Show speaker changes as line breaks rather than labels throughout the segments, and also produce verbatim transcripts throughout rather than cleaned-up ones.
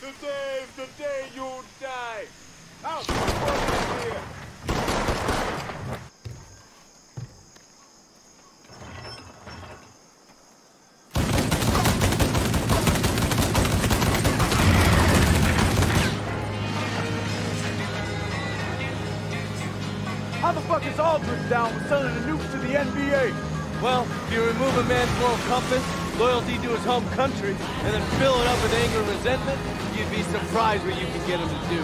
Today is the day you die! Out! Here!
How the fuck is Aldridge down with sending a nuke to the N B A?
Well, if you remove a man's moral compass, loyalty to his home country, and then fill it up with anger and resentment, you'd be surprised what you can get him to do.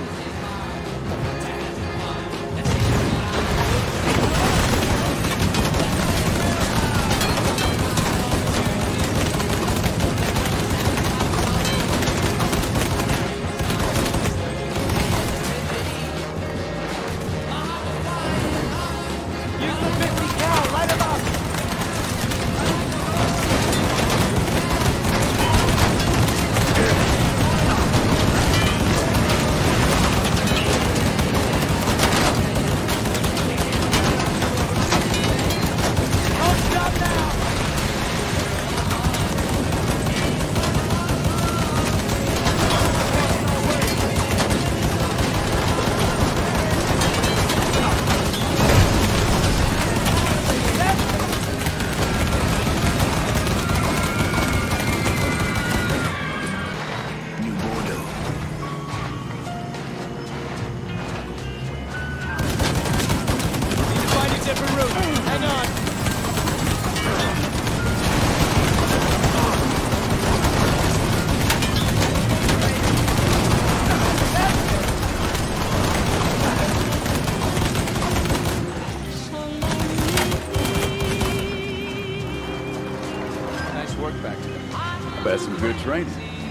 That's some good training.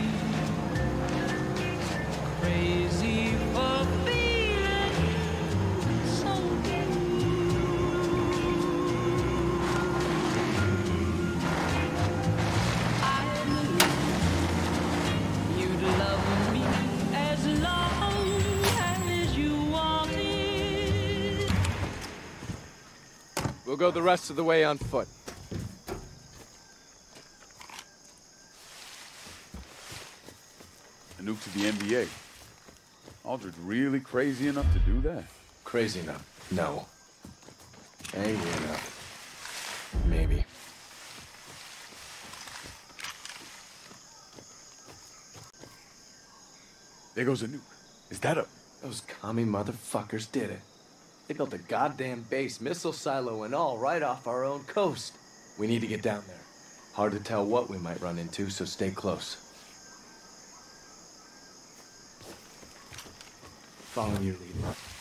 Crazy for feeling so I knew you'd love me as long as you wanted.
We'll go the rest of the way on foot.
A nuke to the N B A. Aldridge really crazy enough to do that?
Crazy enough? No. Angry enough? Maybe.
There goes a nuke. Is that a...
Those commie motherfuckers did it. They built a goddamn base, missile silo and all, right off our own coast. We need to get down there. Hard to tell what we might run into, so stay close. Follow your lead.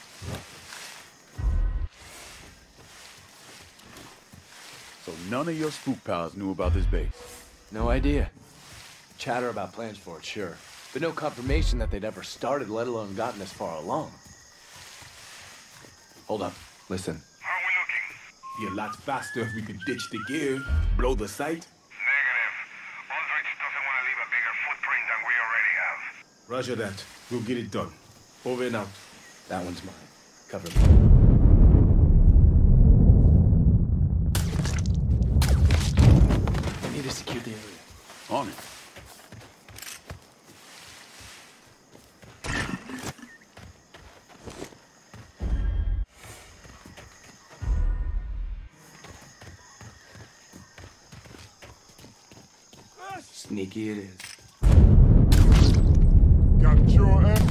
So none of your spook pals knew about this base?
No idea. Chatter about plans for it, sure. But no confirmation that they'd ever started, let alone gotten this far along. Hold up. Listen.
How are we looking?
Be a lot faster if we could ditch the gear, blow the site.
Negative. Aldridge doesn't want to leave a bigger footprint than we already have.
Roger that. We'll get it done. Over and out.
That one's mine. Cover me. I need to secure the area.
On it.
Sneaky it is.
Got your ass.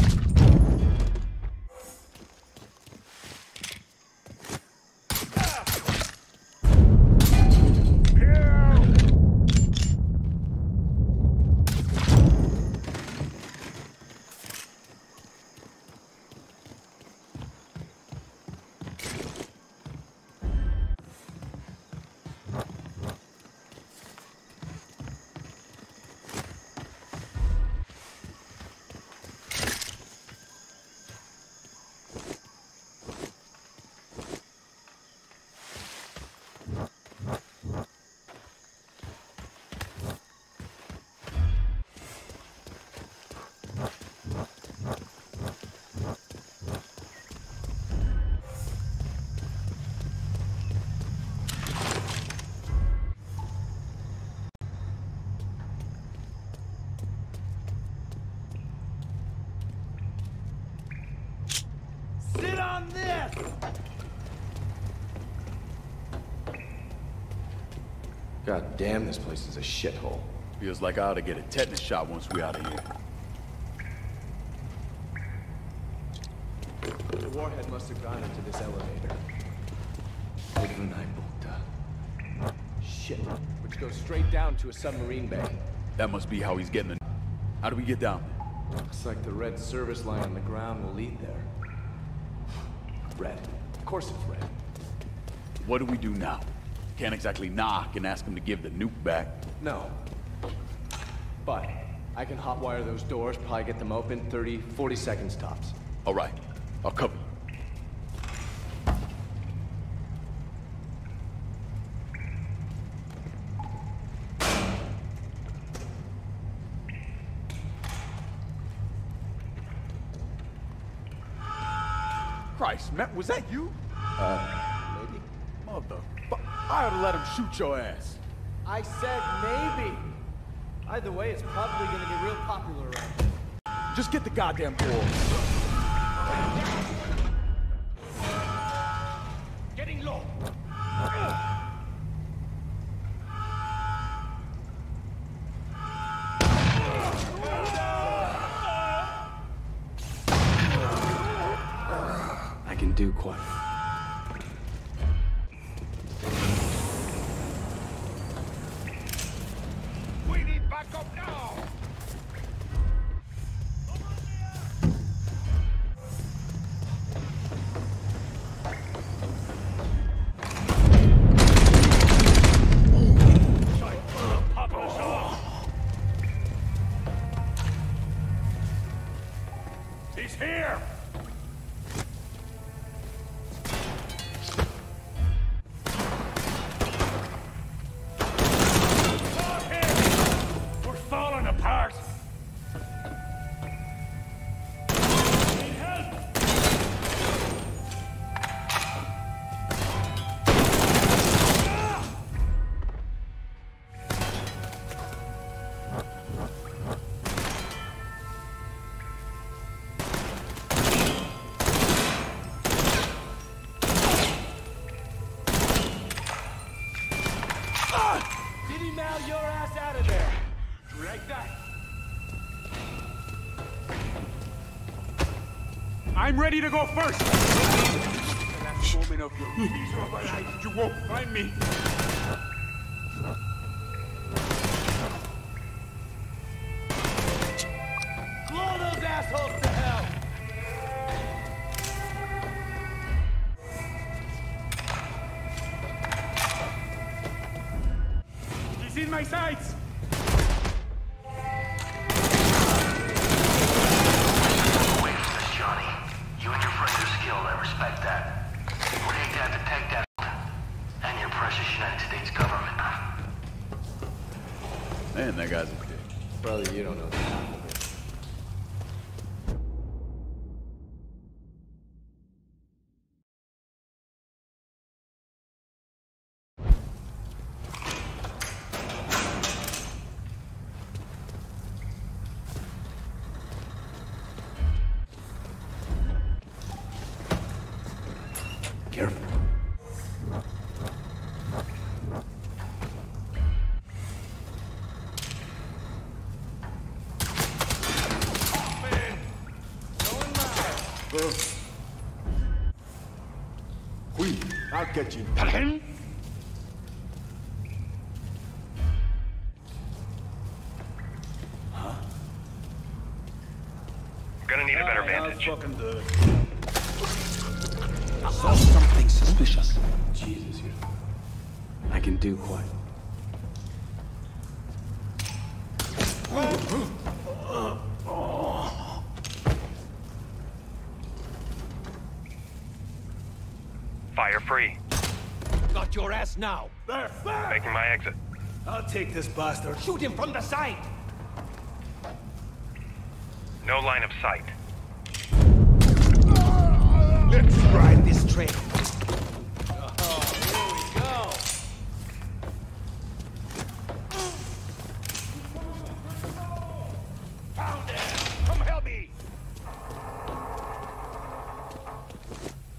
God damn, this place is a shithole.
Feels like I ought to get a tetanus shot once we out of here.
The warhead must have gone into this elevator. Volta. Shit. Which goes straight down to a submarine bay.
That must be how he's getting the... How do we get down there?
Looks like the red service line on the ground will lead there. Red. Of course it's red.
What do we do now? Can't exactly knock and ask him to give the nuke back.
No. But I can hotwire those doors, probably get them open thirty, forty seconds tops.
All right. I'll cover you.
Christ, Matt, was that you?
Uh, maybe?
Motherfucker. I ought to let him shoot your ass.
I said maybe. Either way, it's probably gonna get real popular around here.
Just get the goddamn door.
Getting low.
I can do quite.
We need backup now! He's here! We're falling apart! Need help!
Diddy Mal your ass out of there.
Drag that!
I'm ready to go first.
The last moment of your miserable life, you won't find me!
Blow those assholes to hell.
He's in my sights.
Wait for this, Johnny. You and your friends are skilled, I respect that. We'll take that to take that and your precious United States government.
Man, that guy's a dick.
Brother, you don't know the half of it. Careful.
We, I'll get you.
Gonna need a better vantage.
Fucking the...
Saw something suspicious.
Jesus, you. I can do quite.
Fire free.
Got your ass now.
There, there!
Making my exit.
I'll take this bastard.
Shoot him from the side.
No line of sight.
Let's ride this train.
Oh, here we go.
Found it! Come help me!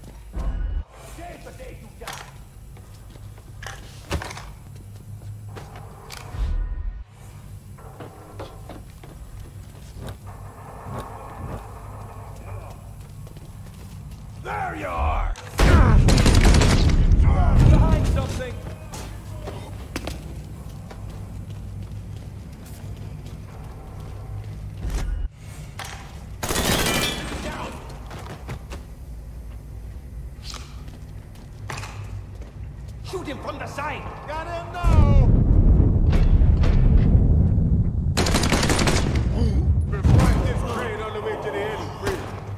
Save the day you die. him from the side!
Got him now! We'll find this crane on the way to the heli bridge.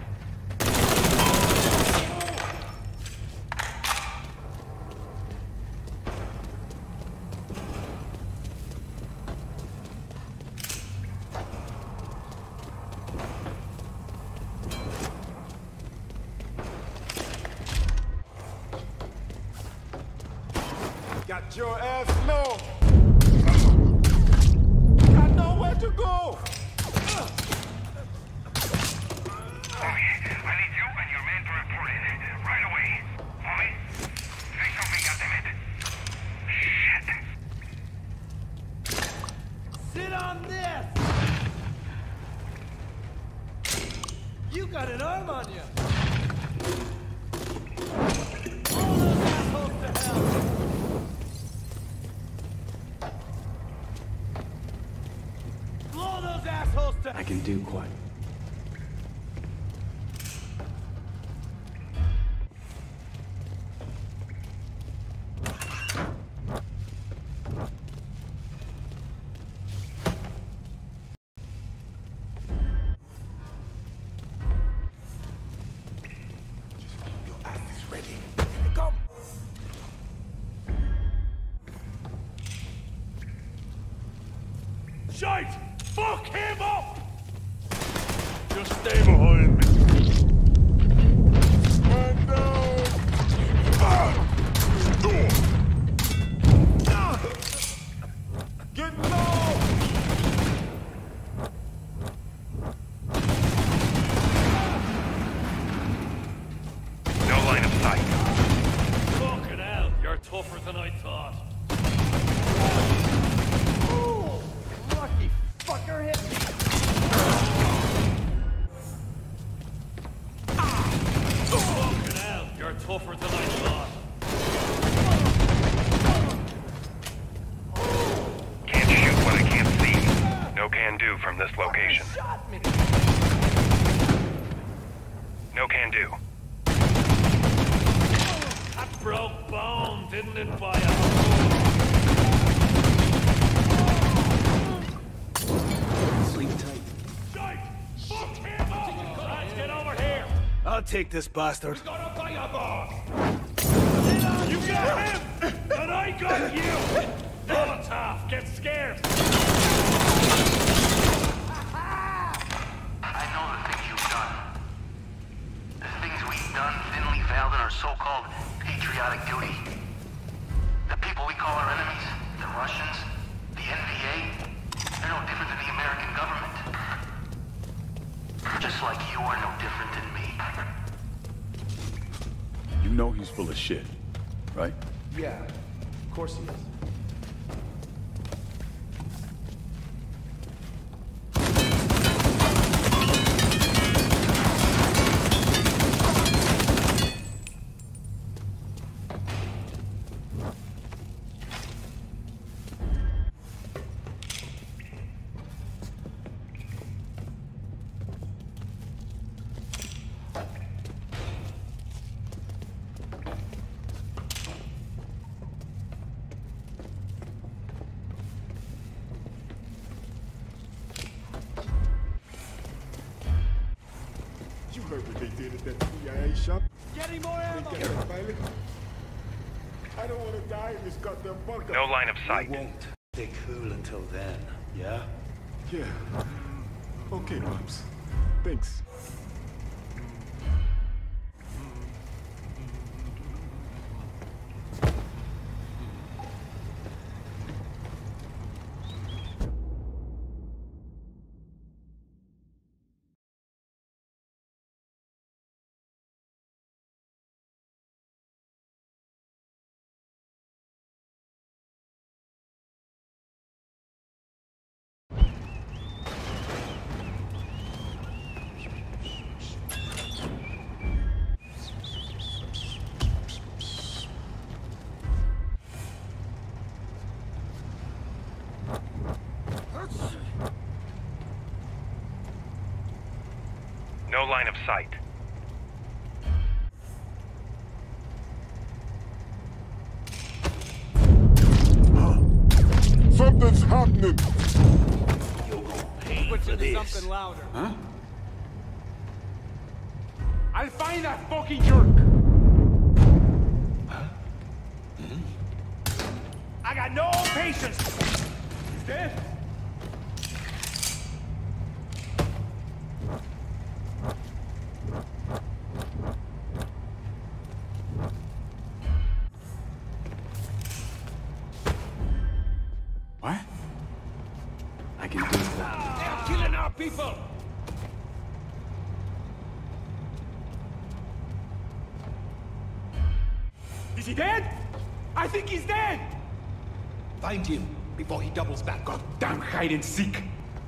Got your ass low. I know where to go.
Homie, I need you and your men to report in. Right away. Homie? Say something, goddammit. Shit.
Sit on this! You got an arm on you! All those assholes to hell! Blow those assholes to
I can do quite.
Your ass is ready. Here they come.
Shite! Fuck him up!
Just stay behind me. Man down. Get low.
No line of sight.
Fucking hell, you're tougher than I thought.
lucky fucker hit me!
Fucking hell, you're tougher than I thought.
Can't shoot what I can't see. No can do from this location.
Shot me!
No can do.
That broke bone, didn't it, fire?
Sleep tight.
Shite! Fuck him up! Let's get over here!
I'll take this bastard.
Gonna buy a boss! You got him! And I got you! Molotov, get scared!
I know the things you've done. The things we've done thinly veiled in our so-called patriotic duty. The people we call our enemies, the Russians, the N V A, they're no different than the American government. Just like you are no different than me.
You know he's full of shit, right?
Yeah, of course he is.
You heard what they did at that C I A shop?
Get any more ammo?
They got that pilot. I don't want to die in this goddamn bunker.
No line of sight.
Won't stay cool until then, yeah?
Yeah. Okay, Pops. Thanks.
No line of sight.
Something's happening!
You're gonna pay
Switch
for
into
this.
something louder.
Huh?
I'll find that fucking jerk!
I got no patience!
He's dead?
What? I can do that.
They're killing our people!
Is he dead? I think he's dead!
Find him before he doubles back.
God damn hide and seek!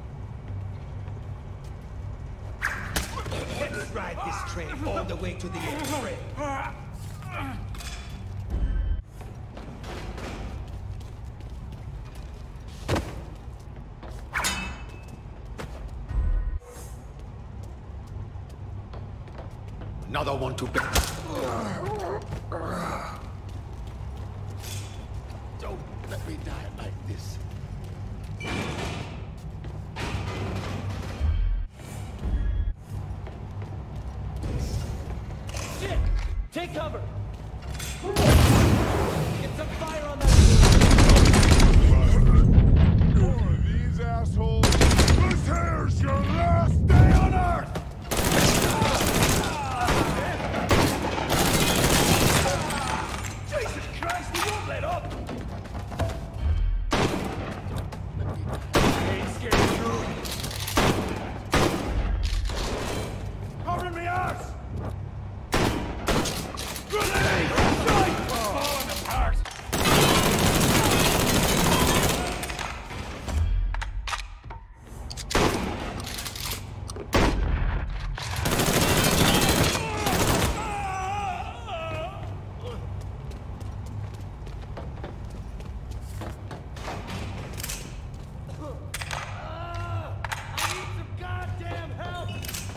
Let's ride this train all the way to the end. Another one to bear. Don't let me die like this.
Shit! Take cover! Get some fire on that.
More of these assholes! This here's your last day on Earth!
Jesus Christ, he won't let up! I ain't scared, dude. Cover me ass! Grenade! Strike! Falling apart! I need some goddamn help!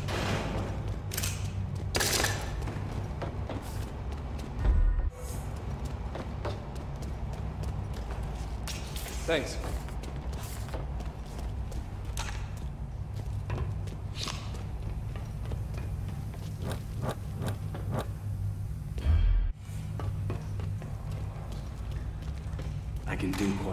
Thanks.
I can do quite.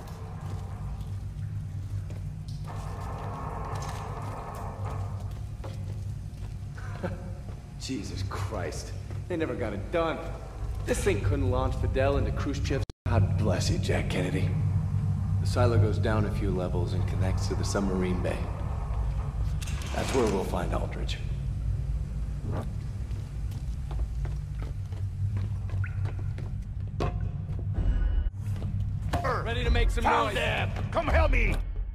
Jesus Christ. They never got it done. This thing couldn't launch Fidel into Khrushchev's... God bless you, Jack Kennedy. The silo goes down a few levels and connects to the submarine bay. That's where we'll find Aldridge.
Ready to make some
Found
noise.
them! Come help me!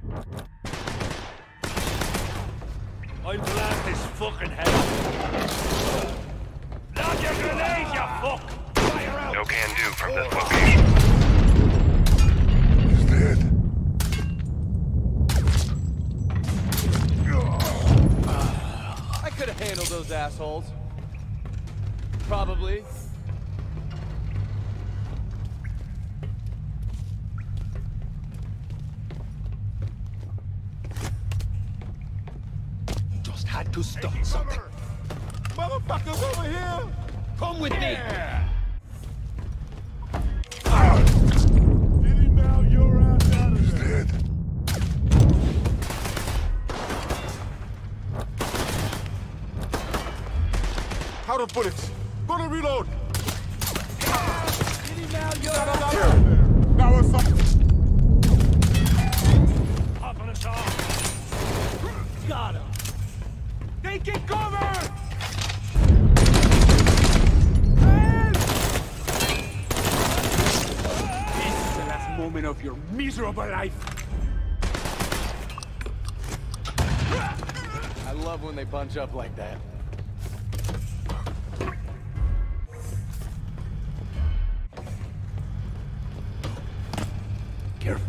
I'll blast his fucking head off. Lock your grenade, you fuck! Fire out!
No can do from this location.
He's dead.
I could have handled those assholes. Probably.
Just had to stop something.
Motherfuckers over here!
Come with me.
Get him now, your ass out of there! He's dead. Out of bullets! Gonna reload!
Get him now, yo!
Now we're fucking...
Popping us off!
Got him!
Taking cover!
This is the last moment of your miserable life!
I love when they bunch up like that.
Careful.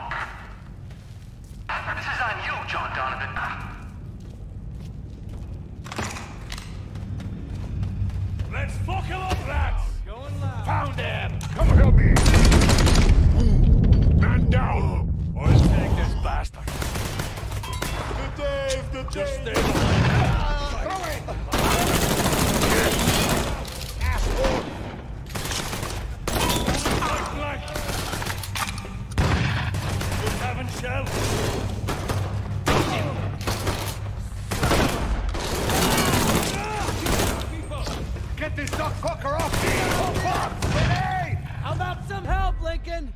This is on you, John Donovan.
Let's fuck him up, lads!
Going loud.
Found him!
Come help me! Man down!
I'll take this bastard.
The days, the
Just stay
days!
behind.
Asshole!
Flank, flank. Good having shell.
Get this duck fucker off me! Oh, fuck! Hey!
How about some help, Lincoln?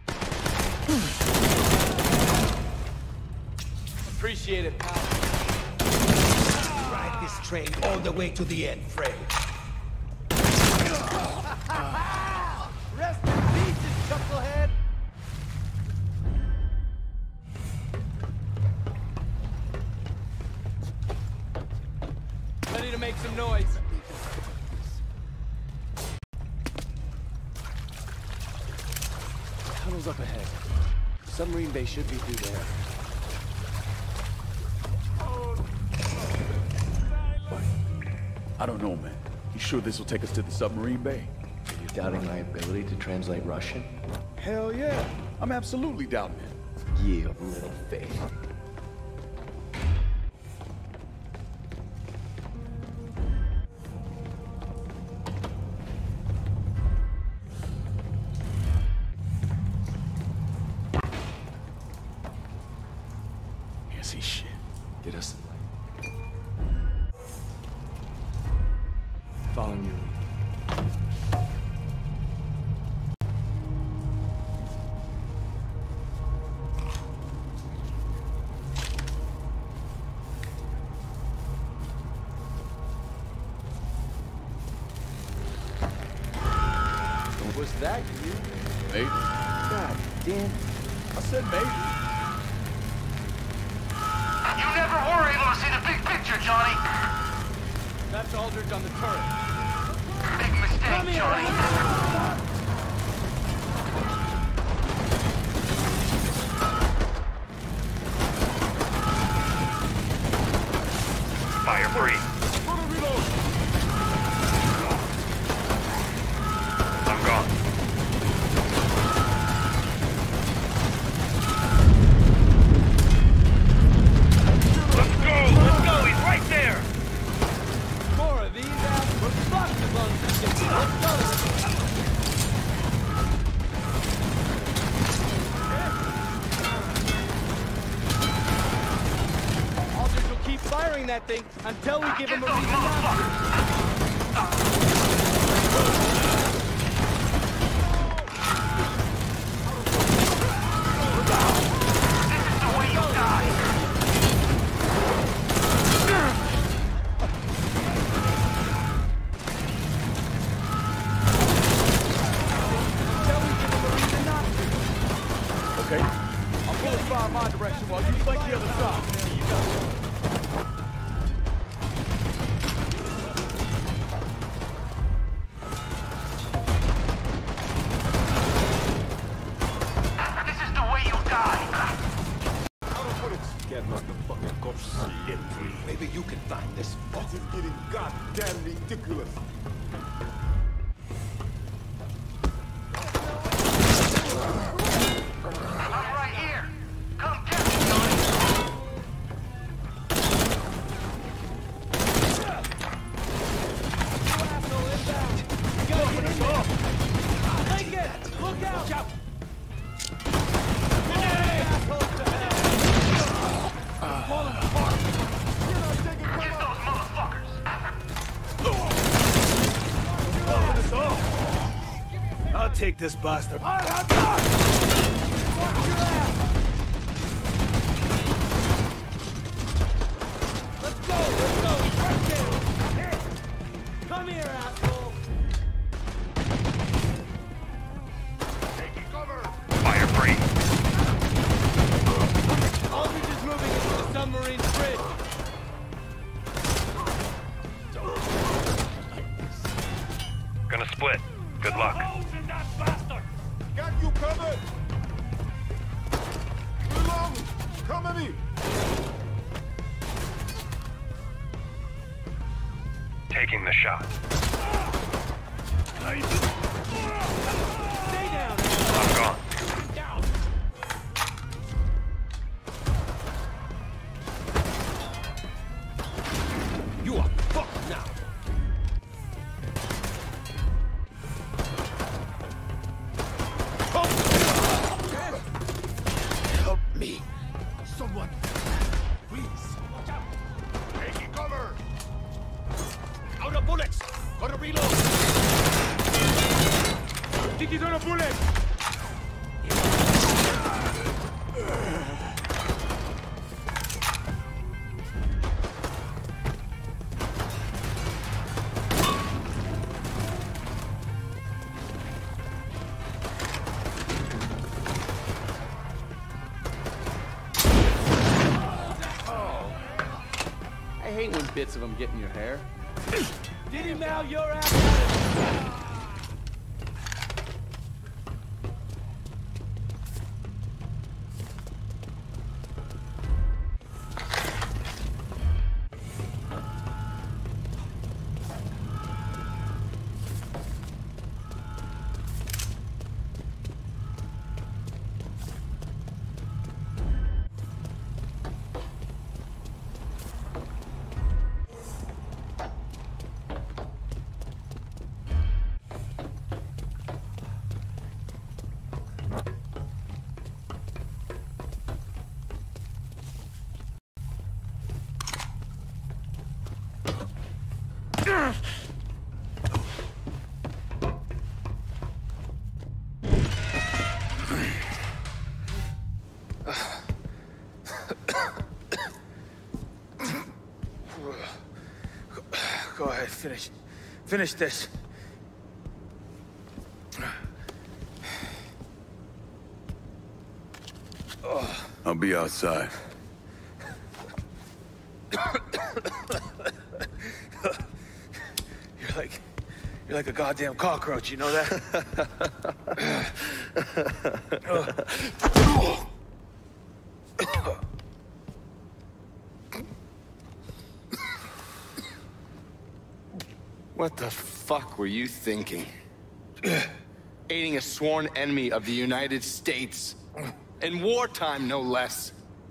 Appreciate it, pal.
Ride this train all the way to the end, Fred.
Rest in peace, chucklehead. Ready to make some noise.
Tunnel's up ahead. Submarine bay should be through there.
I don't know, man. You sure this will take us to the submarine bay?
Are you doubting my ability to translate Russian?
Hell yeah. I'm absolutely doubting it.
Yield little faith.
Can't see shit.
Get us some light. Following you.
Was that you?
Maybe.
God damn.
I said maybe.
You never were able to see the big picture, Johnny.
That's Aldridge on the turret.
Big mistake, Johnny.
Fire free. I'm gone. Let's go! Let's go! He's right there!
More of these ass. We're fucked as long as we stick to it. Let's go. Aldridge will keep firing that thing until we give him a
Get those
reason not to.
This is the way you die.
Until we give him a reason not to.
Okay. I'll pull his fire my direction while you flank the other side.
This is the way you die.
Get motherfucking go slippery. Maybe you can find this fuck.
This is getting goddamn ridiculous.
I'm right here. Come get me, Johnny.
Asshole inbound. You gotta get in there. Lincoln, look out. Watch out. Assholes to hell. Falling apart.
Get those motherfuckers.
I'll take this bastard.
Let's go, let's go. Right there. Come here, asshole.
Fire free.
Aldridge is moving into the submarine bridge.
Gonna split. Good luck.
Holes in that bastard!
Got you covered! enemy!
Taking the shot.
Stay down!
I'm gone.
Down!
You are fucked now. Help me. Someone. Please. Watch out.
Taking cover!
Out of bullets. Gotta reload.
Tiki's on a bullet!
I hate when bits of them get in your hair.
Did him now, you're out of
Go ahead, finish. Finish this.
I'll be outside.
You're like... You're like a goddamn cockroach, you know that?
What the fuck were you thinking? Aiding a sworn enemy of the United States. In wartime, no less.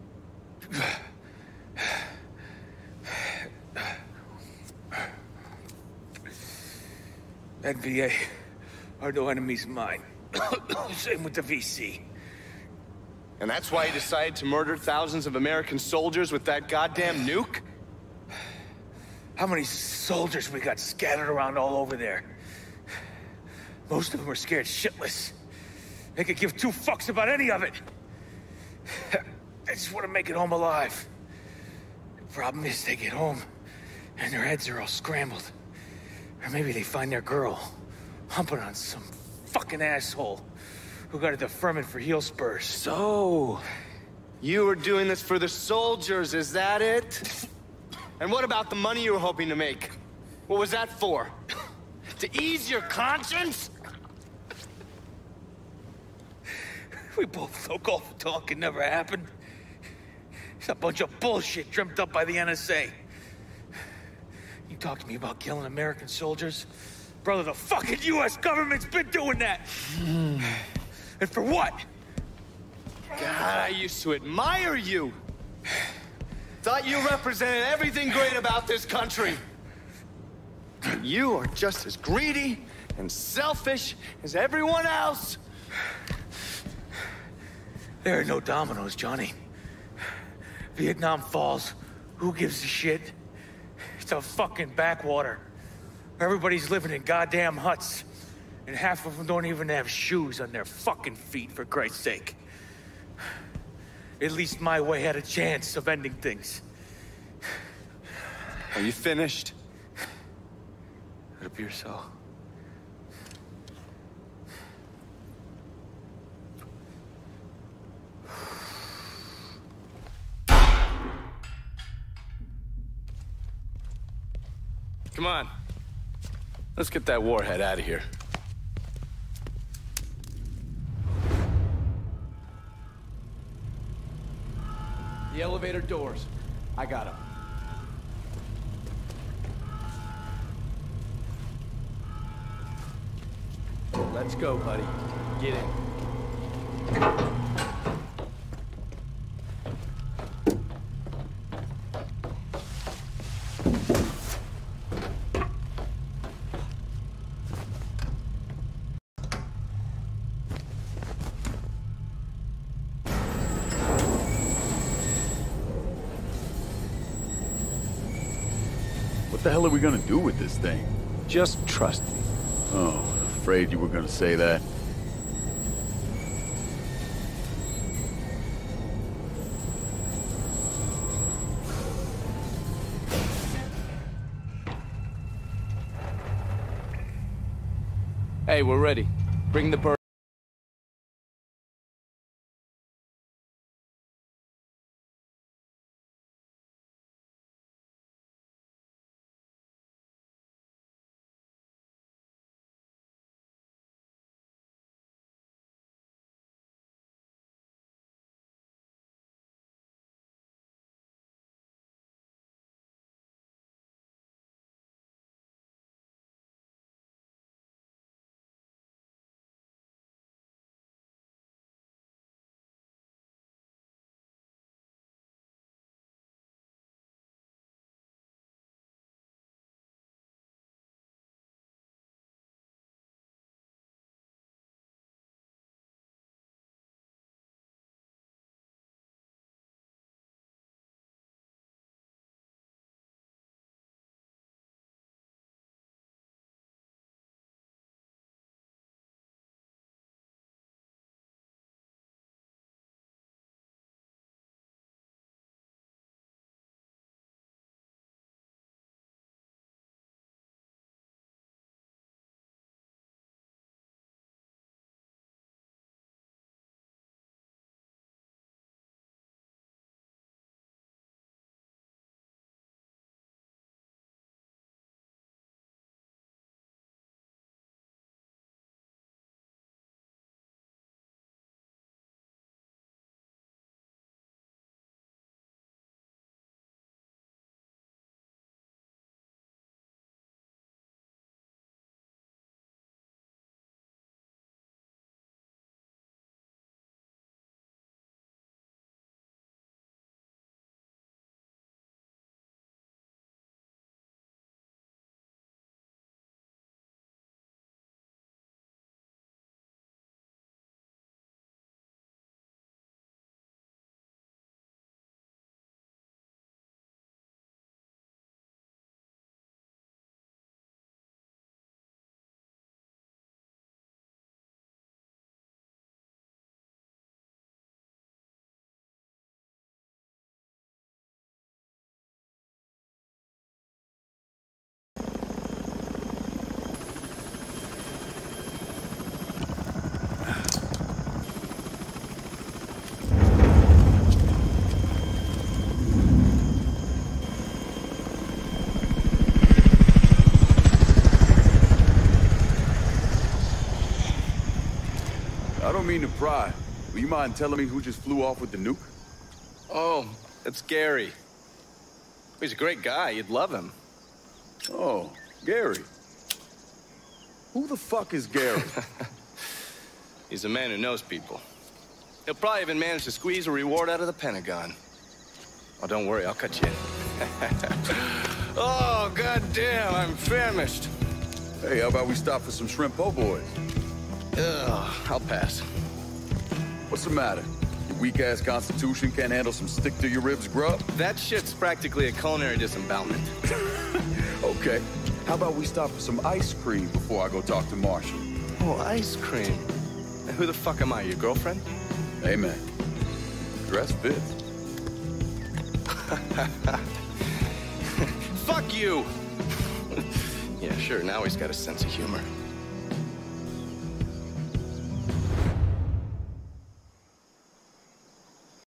N V A are no enemies of mine. Same with the V C.
And that's why you decided to murder thousands of American soldiers with that goddamn nuke?
How many soldiers we got scattered around all over there? Most of them are scared shitless. They could give two fucks about any of it. They just want to make it home alive. The problem is they get home, and their heads are all scrambled. Or maybe they find their girl, humping on some fucking asshole who got a deferment for heel spurs.
So, you were doing this for the soldiers, is that it? And what about the money you were hoping to make? What was that for? To ease your conscience?
We both know Gulf of Tonkin never happened. It's a bunch of bullshit dreamt up by the N S A. You talk to me about killing American soldiers? Brother, the fucking U S government's been doing that! And for what?
God, I used to admire you. Thought you represented everything great about this country. You are just as greedy and selfish as everyone else.
There are no dominoes, Johnny. Vietnam falls. Who gives a shit? It's a fucking backwater. Everybody's living in goddamn huts. And half of them don't even have shoes on their fucking feet, for Christ's sake. At least my way had a chance of ending things.
Are you finished?
It appears so.
Come on. Let's get that warhead out of here.
The elevator doors. I got them. Let's go, buddy. Get in.
What the hell are we gonna do with this thing?
Just trust me.
Oh, afraid you were gonna say that.
Hey, we're ready. Bring the bird.
I don't mean to pry. Will you mind telling me who just flew off with the nuke?
Oh, it's Gary. He's a great guy. You'd love him.
Oh, Gary. Who the fuck is Gary?
He's a man who knows people. He'll probably even manage to squeeze a reward out of the Pentagon. Oh, don't worry, I'll cut you in. Oh, goddamn, I'm famished.
Hey, how about we stop for some shrimp po' boys?
Ugh, I'll pass.
What's the matter? Your weak-ass constitution can't handle some stick-to-your-ribs grub?
That shit's practically a culinary disembowelment.
Okay. How about we stop for some ice cream before I go talk to Marshall?
Oh, ice cream. And who the fuck am I, your girlfriend?
Hey, man. Dress fits.
Fuck you! Yeah, sure, now he's got a sense of humor.